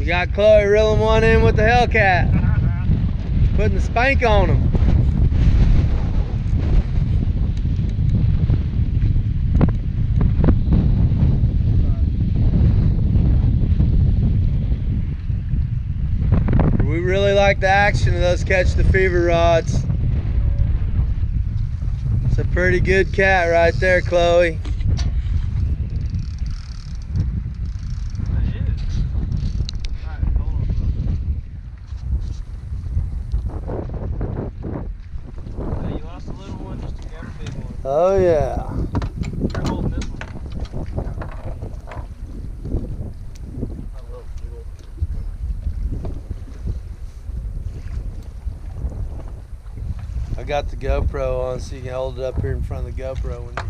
got Chloe reeling one in with the Hellcat, putting the spank on him. We really like the action of those Catch the Fever rods. It's a pretty good cat right there, Chloe. Oh yeah. You're holding this one. I got the GoPro on so you can hold it up here in front of the GoPro when you